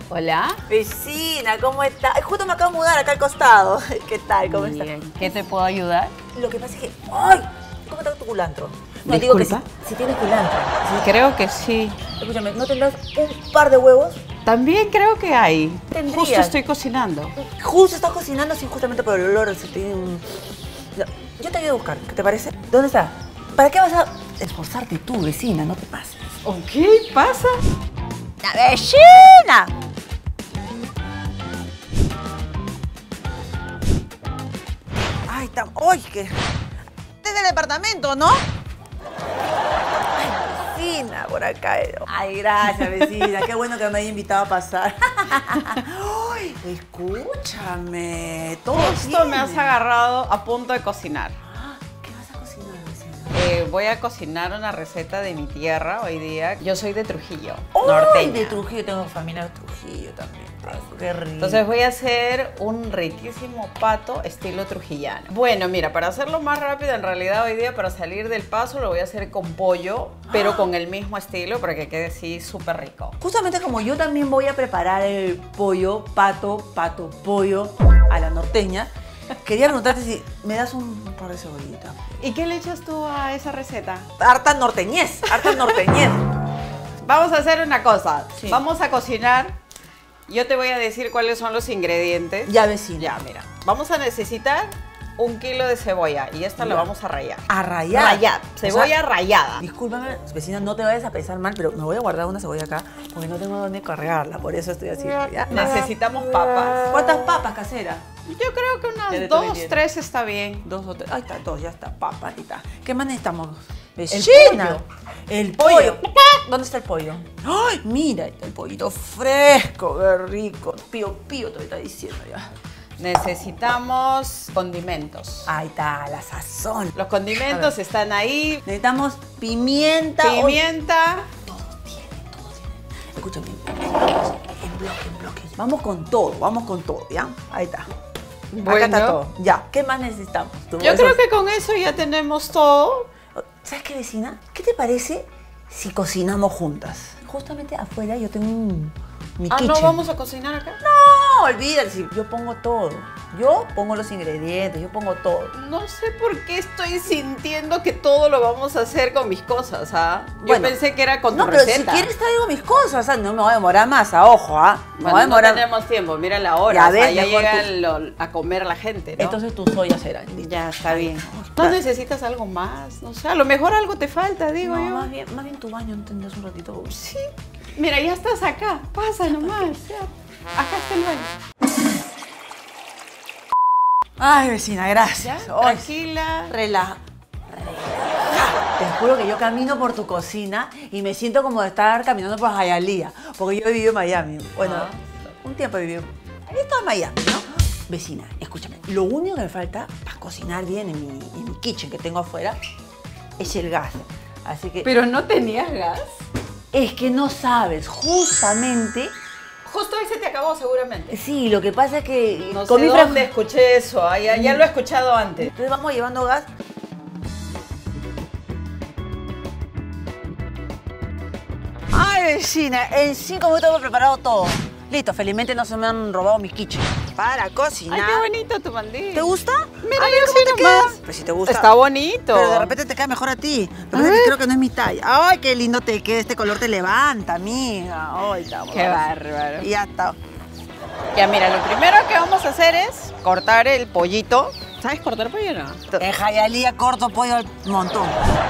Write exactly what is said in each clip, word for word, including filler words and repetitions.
Hola. Vecina, ¿cómo está? Ay, justo me acabo de mudar acá al costado. ¿Qué tal? ¿Cómo está? Bien. ¿Qué te puedo ayudar? Lo que pasa es que... ¡Ay! ¿Cómo está tu culantro? No, Disculpa. digo que si, si tienes culantro. Si, Creo que sí. escúchame, ¿no tendrás un par de huevos? También creo que hay. Tendrías. Justo estoy cocinando. Justo estás cocinando así justamente por el olor. Se tiene un... Yo te ayudo a buscar, ¿qué te parece? ¿Dónde está? ¿Para qué vas a esforzarte tú, vecina? No te pases. Ok, pasa. ¡La vecina! Ay, está... ¡Ay, qué! Este es el departamento, ¿no? Ay, vecina, por acá. Ay, gracias, vecina. Qué bueno que me haya invitado a pasar. Ay, escúchame. Todo Justo me bien. has agarrado a punto de cocinar. ¿Qué vas a cocinar, vecina? Eh, voy a cocinar una receta de mi tierra hoy día. Yo soy de Trujillo, ¡Ay, norteña. de Trujillo! Tengo familia de Trujillo también. Ay, qué rico. Entonces voy a hacer un riquísimo pato estilo trujillano. Bueno, mira, para hacerlo más rápido, en realidad hoy día para salir del paso lo voy a hacer con pollo, pero con el mismo estilo para que quede así súper rico. Justamente como yo también voy a preparar el pollo, pato, pato, pollo a la norteña, quería preguntarte si me das un par de cebollitas. ¿Y qué le echas tú a esa receta? Harta norteñez, harta norteñez. Vamos a hacer una cosa. Sí. Vamos a cocinar. Yo te voy a decir cuáles son los ingredientes. Ya, vecina. Ya, mira. Vamos a necesitar un kilo de cebolla y esta la Ya. vamos a rallar. A rayar. Rallar. Cebolla O sea, rallada. discúlpame, vecina, no te vayas a pensar mal, pero me voy a guardar una cebolla acá porque no tengo dónde cargarla, por eso estoy haciendo, ¿ya? Necesitamos papas. ¿Cuántas papas caseras? Yo creo que Ya unas le dos, estoy viendo. tres está bien. Dos o tres. Ahí está, dos, ya está, papas, ahí está. ¿Qué más necesitamos? El Vecina. pollo. El Pollo. pollo. ¿Dónde está el pollo? ¡Ay! Mira, ahí está el pollito fresco, qué rico. Pío, pío, te está diciendo ya. Necesitamos condimentos. Ahí está, la sazón. Los condimentos están ahí. Necesitamos pimienta. o- Pimienta. Todo tiene, todo tiene. Escúchame, en bloque, en bloque. Vamos con todo, vamos con todo, ¿ya? Ahí está. Acá está Bueno. todo. Ya, ¿qué más necesitamos? Tú, Yo eso- creo que con eso ya tenemos todo. ¿Sabes qué, vecina? ¿Qué te parece si cocinamos juntas? Justamente afuera yo tengo un... mi Ah, kitchen. ¿no vamos a cocinar acá? No, olvídate, si yo pongo todo. Yo pongo los ingredientes, yo pongo todo. No sé por qué estoy sintiendo que todo lo vamos a hacer con mis cosas, ¿ah? Yo Bueno, pensé que era con No, tu pero receta. si quieres traigo mis cosas, o sea, no me voy a demorar más, a ojo, ¿ah? Me Bueno, voy a no demorar. tenemos tiempo, mira la hora. Ya o sea, ves, ya mejor llega tú. lo- a comer la gente, ¿no? Entonces tus ollas serán. listo. ya está bien. ¿No necesitas algo más? No sé, a lo mejor algo te falta, digo No, yo. más bien, más bien tu baño, ¿no tendrás un ratito? Sí. Mira, ya estás acá. Pasa nomás. Ya. Acá está el baño. Ay, vecina, gracias. ¿Ya? Ay, Tranquila. Relaja. Relaja. Te juro que yo camino por tu cocina y me siento como de estar caminando por Hialeah, porque yo he vivido en Miami. Bueno, Ah. un tiempo he vivido. He estado en Miami, ¿no? Vecina, escúchame. Lo único que me falta para cocinar bien en mi, en mi kitchen que tengo afuera es el gas. Así que Pero no tenías gas. es que no sabes, justamente. Justo ahí se te acabó seguramente. Sí, lo que pasa es que No sé con mi dónde fre- escuché eso. Ah, ya, ya lo he escuchado antes. Entonces vamos llevando gas. Ay, vecina, en cinco minutos hemos preparado todo. Listo, felizmente no se me han robado mis kitchen. Para cocinar. Ay, qué bonito tu mandil. ¿Te gusta? Mira, Ay, yo ¿cómo sí te nomás. queda? Pues si te gusta. Está bonito. Pero de repente te queda mejor a ti. Pero es que creo que no es mi talla. Ay, qué lindo te queda. Este color te levanta, amiga. Ay, estamos. Qué bárbaro. Y ya está. Ya, mira, lo primero que vamos a hacer es cortar el pollito. ¿Sabes cortar pollo o no? En Hialeah corto pollo al montón.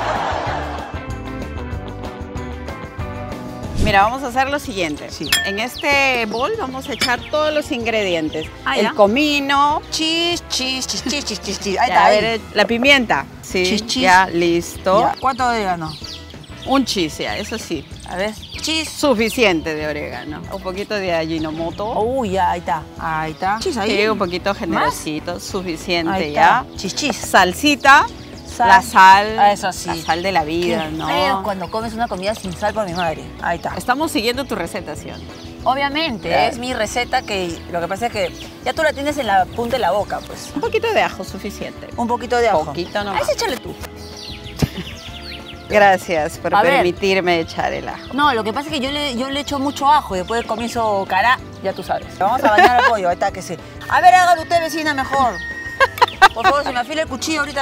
Mira, vamos a hacer lo siguiente. Sí. En este bol vamos a echar todos los ingredientes. Ah, el ya. comino. Chis, chis, chis, chis, chis, chis, chis. Ahí Ya, está, a ahí. ver, la pimienta. Sí, Chis, chis. ya, listo. Ya. ¿Cuánto orégano? Un chis, ya, eso sí. A ver. Chis. Suficiente de orégano. Un poquito de Ajinomoto. Uy, ya, ahí está. Ahí está. Chis ahí. Sí, un poquito generosito, suficiente Ahí ya. está. Chis, chis. Salsita. Sal. La sal. Ah, eso sí. La sal de la vida, Qué ¿no? feo cuando comes una comida sin sal por mi madre. Ahí está. Estamos siguiendo tu receta, ¿sí o no? Obviamente, Claro. es mi receta que lo que pasa es que ya tú la tienes en la punta de la boca, pues. Un poquito de ajo suficiente. Un poquito de ajo. Poquito nomás. Ahí sí, échale tú. Gracias por A ver. permitirme echar el ajo. No, lo que pasa es que yo le, yo le echo mucho ajo y después comienzo cara, ya tú sabes. Vamos a bañar el pollo, ahí está que sí. A ver, hágalo usted, vecina, mejor. Por favor, se me afila el cuchillo ahorita.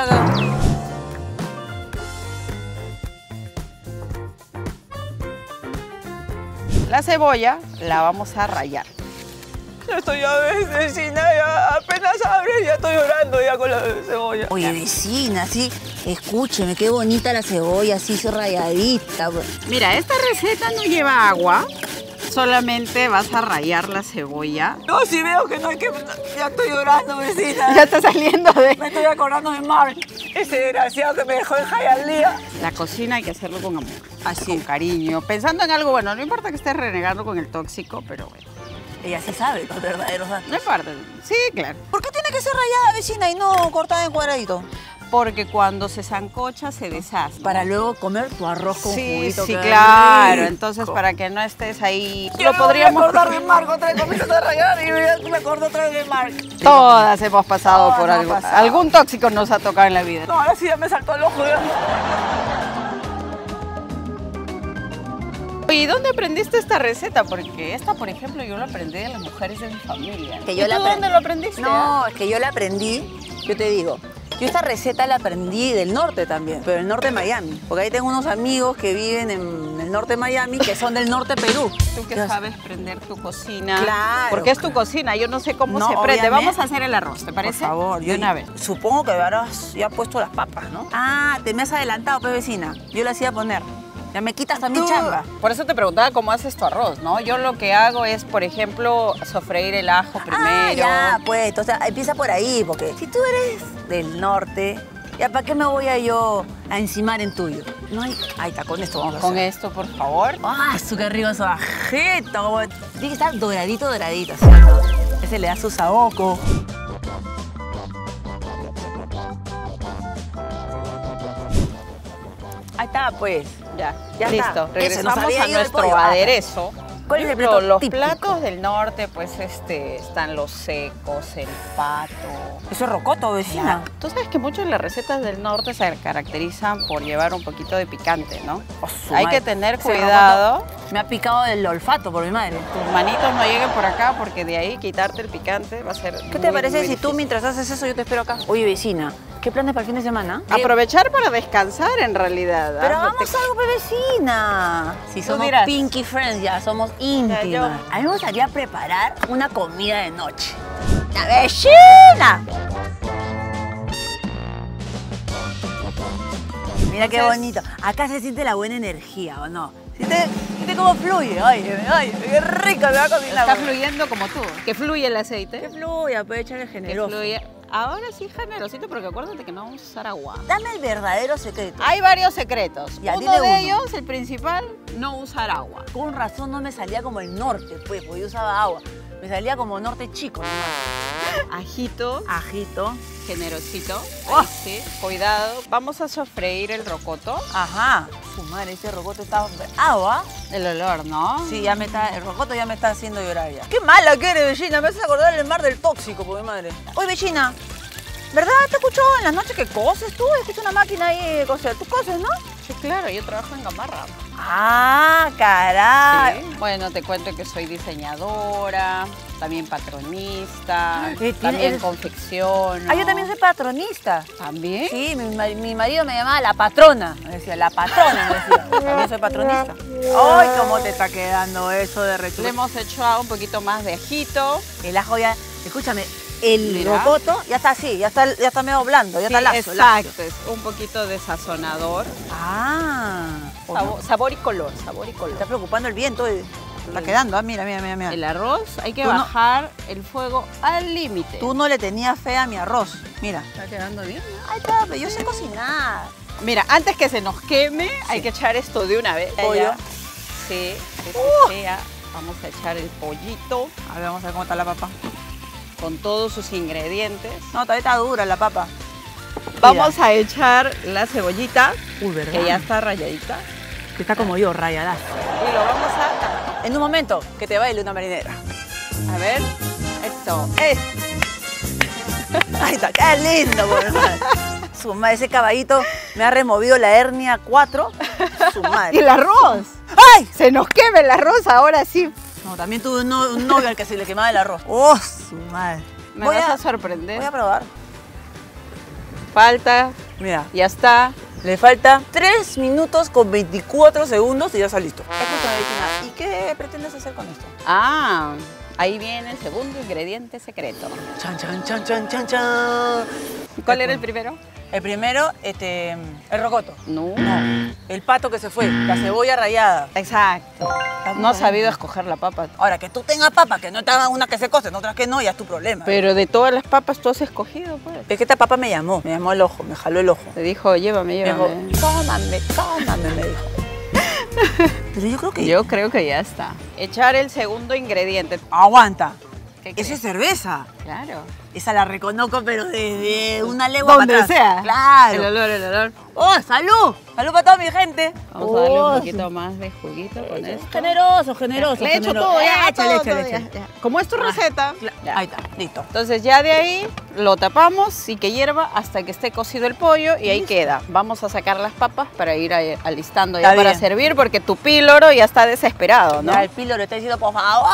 La cebolla la vamos a rallar. Ya estoy ya, vecina, ya apenas abre, ya estoy llorando ya con la cebolla. Oye, vecina, sí, escúcheme, qué bonita la cebolla, así rayadita. Mira, esta receta no lleva agua, solamente vas a rallar la cebolla. No, sí veo que no hay que... Ya estoy llorando, vecina. Ya está saliendo de... Me estoy acordando de Mark, ese desgraciado que me dejó en Hialeah. La cocina hay que hacerlo con amor, Así. con cariño, pensando en algo bueno. No importa que estés renegando con el tóxico, pero bueno. Ella sí sabe los verdaderos datos. No importa. Sí, claro. ¿Por qué tiene que ser rayada, vecina, y no cortada en cuadradito? Porque cuando se sancocha se deshace. Para luego comer tu arroz con Sí, juguito. sí, qué claro. rico. Entonces, para que no estés ahí... Yo Lo podríamos... me voy a acordar de Mark otra vez, comienzo a rayar y me- me acuerdo otra vez de Mark. Todas hemos pasado Todas por hemos algo. pasado. Algún tóxico nos ha tocado en la vida. No, ahora sí ya me saltó el ojo. Ya. ¿Y dónde aprendiste esta receta? Porque esta, por ejemplo, yo la aprendí de las mujeres de mi familia. Que ¿Y yo tú la aprendí. dónde lo aprendiste? No, es que yo la aprendí, yo te digo, yo esta receta la aprendí del norte también, pero del norte de Miami. Porque ahí tengo unos amigos que viven en el norte de Miami, que son del norte de Perú. Tú que Ya- sabes prender tu cocina. Claro. Porque es tu cocina, yo no sé cómo No, se prende. obviamente. Vamos a hacer el arroz, ¿te parece? Por favor, de yo una vez. Supongo que habrás ya puesto las papas, ¿no? Ah, te me has adelantado, pues vecina. Yo las iba a poner. Ya me quitas también Tú- chamba. Por eso te preguntaba cómo haces tu arroz, ¿no? Yo lo que hago es, por ejemplo, sofreír el ajo primero. Ah, ya, pues, entonces empieza por ahí, porque si tú eres del norte, ¿ya para qué me voy a yo a encimar en tuyo? No hay... Ahí está, con esto vamos a Con hacer. esto, por favor. ¡Ah, su qué rico ajito! Como- Tiene que estar doradito, doradito, ¿cierto? Ese le da su saboco. Ahí está, pues. Ya, Ya listo. está. Ese, nos Regresamos había a ido el nuestro pollo. Ah, aderezo. ¿Cuál es el Lo- plato Los típico? platos del norte, pues, este, están los secos, el pato. Eso es rocoto, vecina. Tú sabes que muchas de las recetas del norte se caracterizan por llevar un poquito de picante, ¿no? Oh, su Hay madre. que tener Ese cuidado. rocoto Me ha picado el olfato por mi madre. Tus manitos no lleguen por acá porque de ahí quitarte el picante va a ser ¿Qué te muy, parece muy si tú difícil. mientras haces eso yo te espero acá? Oye, vecina, ¿qué planes para el fin de semana? Aprovechar para descansar en realidad. ¿ah? Pero No hagamos te- algo, pues, vecina. Si Tú somos dirás. pinky friends, ya somos íntimas. yo- A mí me gustaría preparar una comida de noche. ¡La vecina! Mira qué Entonces- bonito. Acá se siente la buena energía, ¿o no? ¿Siente, siente cómo fluye? Ay, ay, qué rico me va a cocinar. Está fluyendo como tú. Que fluye el aceite. Que fluya, puede echarle Que generoso. fluye. Ahora sí generosito, porque acuérdate que no vamos a usar agua. Dame el verdadero secreto. Hay varios secretos. Ya, uno dime de uno. ellos, el principal, no usar agua. Con razón no me salía como el norte, pues, porque yo usaba agua. Me salía como norte chico. Ajito, Ajito. generosito. Oh. Ahí sí, cuidado. Vamos a sofreír el rocoto. Ajá. Su madre, ese rocoto está... ¿Agua? El olor, ¿no? Sí, ya me está... El rocoto ya me está haciendo llorar ya. ¡Qué mala que eres, vecina! Me haces acordar del mar del tóxico, por mi madre. Oye, vecina, ¿verdad? ¿Te escucho en las noches que coses tú? Escucho una máquina ahí de coser. ¿Tú coses, no? Sí, claro, yo trabajo en Gamarra. ¡Ah, caray! Sí. Bueno, te cuento que soy diseñadora, también patronista, Eh, tiene- también eres- confecciono. Ah, yo también soy patronista. ¿También? Sí, mi, ma- mi marido me llamaba la patrona. Me decía, la patrona, me decía. También soy patronista. ¡Ay, cómo te está quedando eso de Le recursos! hemos hecho un poquito más de ajito. El ajo ya... Escúchame, el Mira. rocoto ya está así, ya está, ya está medio blando, ya Sí, está lazo. exacto, lazo. es un poquito de sazonador. Ah. Sabor, sabor y color, sabor y Me color. está preocupando el viento. eh. Está quedando, ah, mira, mira, mira, mira. El arroz hay que Tú no- bajar el fuego al límite. Tú no le tenías fe a mi arroz. Mira. Está quedando bien. Ay, papi, yo sé cocinar. Mira, antes que se nos queme, hay que echar esto de una vez. Pollo. Ya. Sí, sí, sí, Uh. sí, ya. Vamos a echar el pollito A ver, vamos a ver cómo está la papa. con todos sus ingredientes. No, todavía está dura la papa. Vamos a echar la cebollita, Uy, ¿verdad? que ya está rayadita. Que está como yo, rayada. Y lo vamos a... En un momento, que te baile una marinera. A ver, esto es... Ahí está, qué lindo, por favor. Su madre, ese caballito me ha removido la hernia cuatro. Su ¿Y madre. el arroz? ¡Ay! Se nos quema el arroz ahora sí. No, también tuve un, no- un novio al que se le quemaba el arroz. ¡Oh, su madre! Me voy, vas a, a, sorprender. voy a probar. Falta, Mira, ya está. le falta tres minutos con veinticuatro segundos y ya está listo. Escúchame, Virginia, ¿y qué pretendes hacer con esto? Ah, ahí viene el segundo ingrediente secreto. Chan, chan, chan, chan, chan, chan. ¿Cuál era el primero? El primero, este, el rocoto. No. No, el pato que se fue, la cebolla rallada. Exacto. No has sabido escoger la papa. Ahora, que tú tengas papas, que no te hagan una que se cocen, otras que no, ya es tu problema. Pero de todas las papas tú has escogido, pues. Es que esta papa me llamó, me llamó el ojo, me jaló el ojo. Te dijo, llévame, Me llévame. dijo, cómame, cómame, me dijo. Pero yo creo que... Yo creo que ya está. Echar el segundo ingrediente. Aguanta. ¿Qué Eso es crees? cerveza. Claro. Esa la reconozco, pero desde una legua Donde para atrás. sea. Claro. El olor, el olor. ¡Oh, salud! ¡Salud para toda mi gente! Vamos a darle Oh, un poquito más de juguito con esto. Generoso, generoso, Le echo generoso. todo, ya, Échale, todo, échale, todo, ya, échale. ya. Como es tu receta. ya. Ahí está, listo. Entonces ya de ahí lo tapamos y que hierva hasta que esté cocido el pollo y ahí queda. Vamos a sacar las papas para ir a- alistando ya Está para bien. servir porque tu píloro ya está desesperado, ¿no? Ya el pilo le está diciendo, por favor.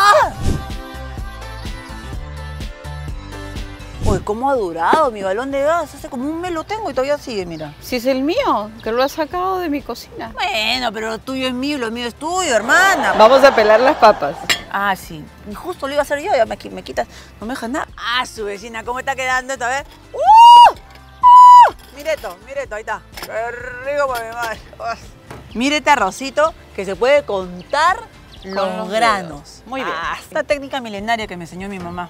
Uy, cómo ha durado mi balón de gas. Hace como un mes lo tengo y todavía sigue, mira. Si es el mío, que lo has sacado de mi cocina. Bueno, pero lo tuyo es mío, lo mío es tuyo, hermana. Vamos a pelar las papas. Ah, sí. Y justo lo iba a hacer yo, ya me, qui- me quitas. No me dejas nada. Ah, su vecina, ¿cómo está quedando esta vez? ¡Uh! ¡Uh! Mire esto, mire esto, ahí está. Qué rico por mi madre. Uf. Mire este arrocito que se puede contar los, los granos. dedos. Muy bien. Ah, esta técnica milenaria que me enseñó mi mamá.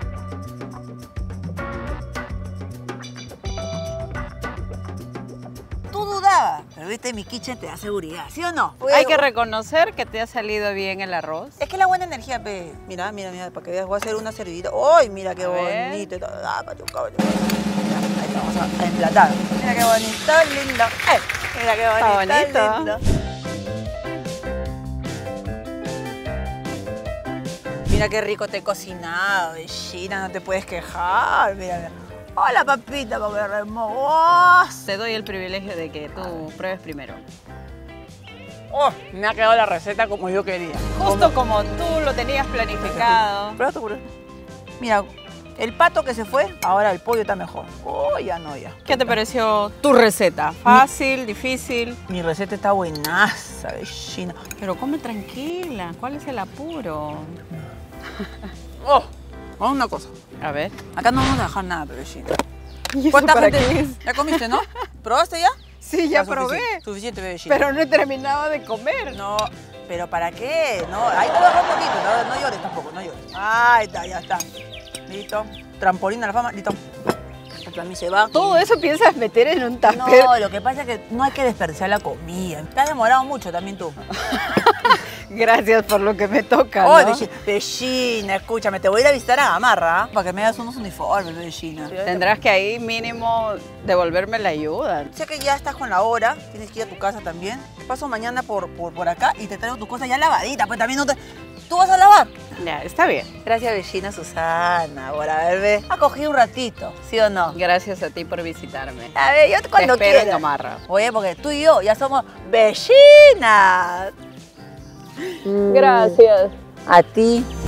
Tú dudabas, pero viste, mi kitchen te da seguridad, ¿sí o no? Hay que reconocer que te ha salido bien el arroz. Es que la buena energía, pe. Mira, mira, mira, para que veas, voy a hacer una servidita. ¡Ay, mira qué A ver. bonito! y todo! Ah, pachuca, pachuca. Ya, ahí está, vamos a, a emplatar. Mira qué bonito, lindo. ¡Eh! Mira qué Está bonito, bonito. lindo. Mira qué rico te he cocinado, vecina, no te puedes quejar. Mira, mira. Hola, papita, porque hermoso. Te doy el privilegio de que tú pruebes primero. Oh, me ha quedado la receta como yo quería. Justo como tú lo tenías planificado. Prueba tú, prueba. Mira, el pato que se fue, ahora el pollo está mejor. Oh, ya no, ya. ¿Qué te pareció tu receta? ¿Fácil, difícil? Mi receta está buenaza, vecina. Pero come tranquila, ¿cuál es el apuro? Oh, vamos a una cosa. A ver. Acá no vamos a dejar nada, vecina. ¿Y eso ¿Cuánta para gente? qué es? ¿Ya comiste, no? ¿Probaste ya? Sí, ya suficiente, probé, Suficiente, vecina. pero no he terminado de comer. No, pero ¿para qué? No, ahí te voy a dejar un poquito, no, no llores tampoco, no llores. Ahí está, ya está. Listo. Trampolín a la fama, listo. A mí se va. Todo eso piensas meter en un tupper. No, lo que pasa es que no hay que desperdiciar la comida. Te has demorado mucho también tú. Gracias por lo que me toca, Oh, ¿no? vecina, vecina, escúchame, te voy a ir a visitar a Gamarra, ¿ah? Para que me hagas unos uniformes, vecina. Tendrás que ahí mínimo devolverme la ayuda. Sé que ya estás con la hora, tienes que ir a tu casa también. Paso mañana por, por, por acá y te traigo tus cosas ya lavaditas, pues también no te... ¿Tú vas a lavar? Ya, está bien. Gracias, vecina Susana, por haberme acogido un ratito, ¿sí o no? Gracias a ti por visitarme. A ver, yo cuando Te espero en quiera. Gamarra. Oye, porque tú y yo ya somos vecinas. Gracias. A ti